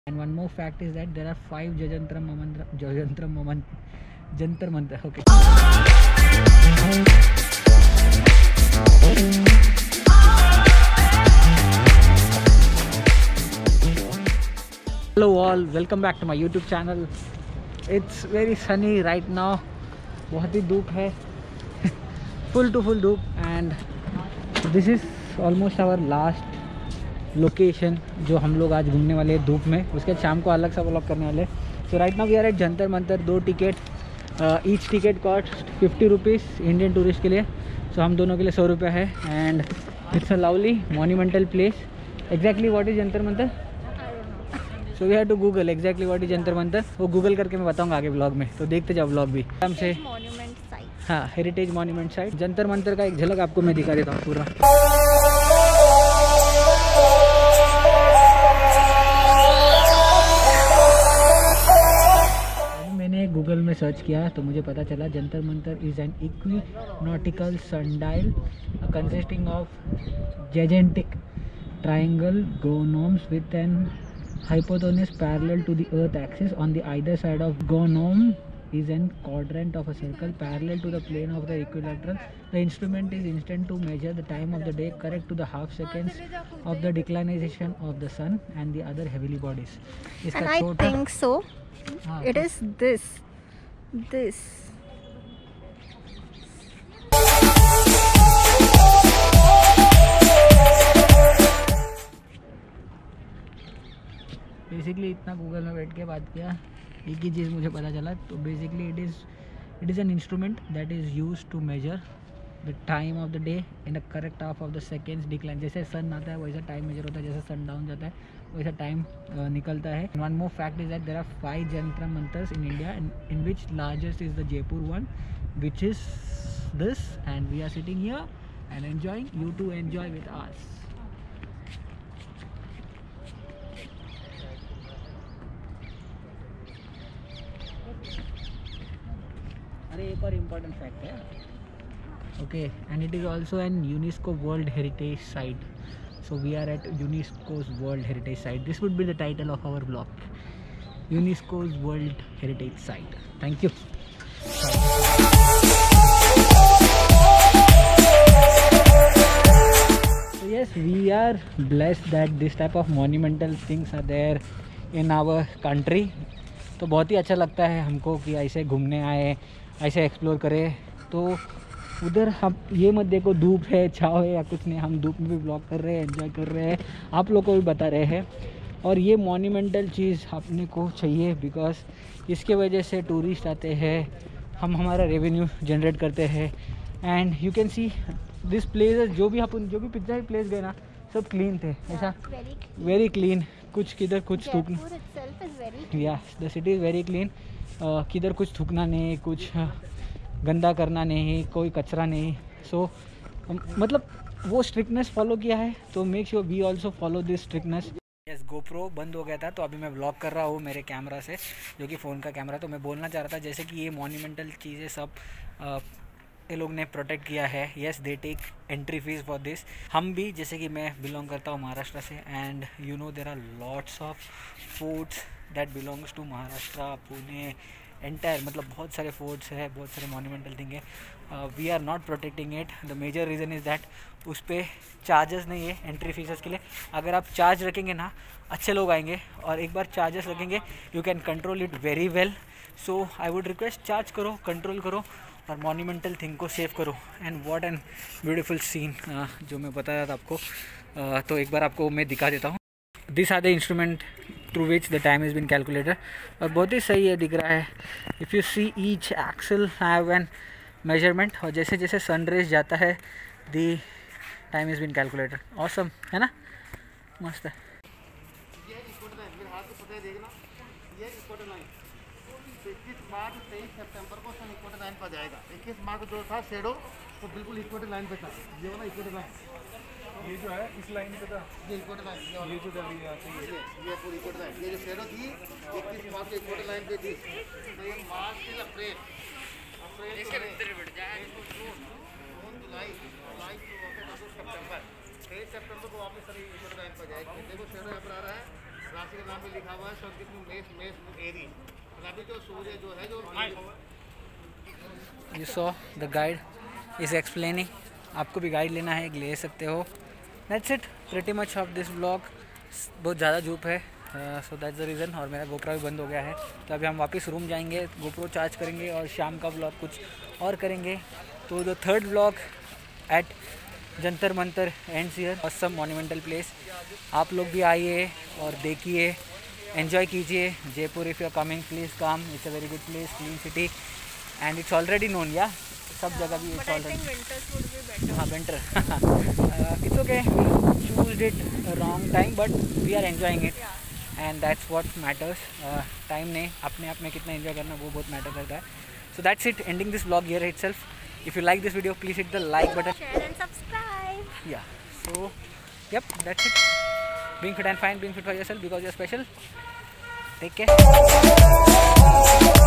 And one more fact is that there are 5 Jantar Mantar. Okay. Hello all, welcome back to my YouTube channel. It's very sunny right now. बहुत ही धूप है. Full to full धूप. And this is almost our last location जो हम लोग आज घूमने वाले हैं धूप में. उसके शाम को अलग सा व्लॉग करने वाले. So right now we are at Jantar Mantar. 2 ticket, each ticket cost 50 rupees Indian tourist के लिए. सो हम दोनों के लिए 100 रुपये है. And it's a lovely monumental place. Exactly what is Jantar Mantar? So we have to Google exactly what is Jantar Mantar. वो गूगल करके मैं बताऊंगा आगे ब्लॉग में, तो देखते जाओ ब्लॉग भी. हमसे हाँ, heritage monument site Jantar Mantar का एक झलक आपको मैं दिखा देता हूँ पूरा. गूगल में सर्च किया तो मुझे पता चला Jantar Mantar is an equinoctial sundial consisting of gigantic triangle gonomes with an hypotenuse parallel to the earth axis. On the either side of gonome is an quadrant of a circle parallel to the plane of the equilateral. The instrument is instant to measure the time of the day, correct to the half seconds of the declination of the sun and the other heavenly bodies. And I think so. It is this. Basically इतना Google में बैठ के बात किया, एक ही चीज़ मुझे पता चला. तो basically it is an instrument that is use to measure the time of the day in a correct half of the seconds decline. जैसे सन आता है वैसा टाइम मेजर होता है, जैसे सन डाउन जाता है वैसा टाइम निकलता है. One more fact is that there are 5 Jantar Mantars in India, in which largest is the Jaipur one, which is this. And we are sitting here and enjoying. You too enjoy with us. अरे एक और important fact है. Okay, and it is also an UNESCO world heritage site. So we are at UNESCO's World Heritage Site. This would be the title of our vlog. UNESCO's World Heritage Site. Thank you. So yes, we are blessed that this type of monumental things are there in our country. तो बहुत ही अच्छा लगता है हमको कि ऐसे घूमने आए, ऐसे एक्सप्लोर करें. तो उधर हम ये मत देखो धूप है, छाव है या कुछ नहीं. हम धूप में भी ब्लॉग कर रहे हैं, एंजॉय कर रहे हैं, आप लोग को भी बता रहे हैं. और ये मॉन्यूमेंटल चीज़ अपने को चाहिए, बिकॉज इसके वजह से टूरिस्ट आते हैं, हम हमारा रेवेन्यू जनरेट करते हैं. And you can see this place. जो भी पिज्जा ही प्लेस गए ना, सब क्लीन थे. ऐसा वेरी क्लीन. कुछ किधर कुछ थूकना. Yeah the city is very clean. किधर कुछ थूकना नहीं, कुछ गंदा करना नहीं, कोई कचरा नहीं. सो मतलब वो स्ट्रिक्टनेस फॉलो किया है. तो make sure we also follow this strictness. Yes, GoPro बंद हो गया था तो अभी मैं व्लॉग कर रहा हूँ मेरे कैमरा से, जो कि फ़ोन का कैमरा. तो मैं बोलना चाह रहा था जैसे कि ये मॉन्यूमेंटल चीज़ें सब ये लोग ने प्रोटेक्ट किया है. Yes, they take entry fees for this. हम भी, जैसे कि मैं बिलोंग करता हूँ महाराष्ट्र से, and you know there are lots of forts that belongs to Maharashtra, Pune entire. मतलब बहुत सारे फोर्ट्स है, बहुत सारे मॉन्यूमेंटल थिंग है. We are not protecting it. The major reason is that उस पर चार्जेस नहीं है एंट्री फीस के लिए. अगर आप चार्ज रखेंगे ना, अच्छे लोग आएंगे, और एक बार चार्जेस रखेंगे you can control it very well. So I would request, charge करो, कंट्रोल करो और मॉन्यूमेंटल थिंग को सेव करो. And what an beautiful scene जो मैं बताया था आपको. तो एक बार आपको मैं दिखा देता हूँ. This are the instrument through which the time is been calculated. और बहुत ही सही है, दिख रहा है. If you see each axle have an measurement, और जैसे जैसे सन रेज जाता है the time is been calculated. Awesome है ना, मस्त है. मार्च 23 सितंबर को सन इक्वेटर लाइन पर जाएगा. 21 मार्च जो था शेडो तो बिल्कुल इक्वेटर लाइन पे था. ये वाला इक्वेटर लाइन, ये जो है इस लाइन पे था, ये इक्वेटर लाइन, ये जो चल रही है ये पूरी इक्वेटर लाइन. ये जो शेडो थी 21 मार्च को इक्वेटर लाइन पे थी. तो ये मार्च से अप्रैल जून जुलाई टू सितंबर. 23 सितंबर को वापस सभी इक्वेटर लाइन पर जाएगी. देखो शेडो यहाँ पर आ रहा है. राशि के नाम पे लिखा हुआ है संस्कृत में मेष मेष एरी। और अभी जो सूर्य जो है जो You saw the guide is explaining. आपको भी गाइड लेना है ले सकते हो. That's it pretty much of this vlog. बहुत ज़्यादा धूप है सो दैट्स द रीज़न. और मेरा गोप्रो भी बंद हो गया है तो अभी हम वापस रूम जाएंगे, गोप्रो चार्ज करेंगे और शाम का व्लॉग कुछ और करेंगे. तो the third vlog at Jantar Mantar ends here. Awesome monumental place. आप लोग भी आइए और देखिए, एंजॉय कीजिए. Jaipur if you are coming please come. It's a very good place, clean city and it's already known. Yeah सब जगह भी इट्स ऑलरेडी. हाँ winter. It's okay, choose it wrong time but we are enjoying it and that's what matters. Time ने अपने आप में कितना enjoy करना वो बहुत मैटर करता है. So that's it, ending this vlog here itself. If you like this video, please hit the like button. Share and subscribe. Yeah. So, yep, that's it. Being fit and fine, being fit for yourself because you're special. Take care.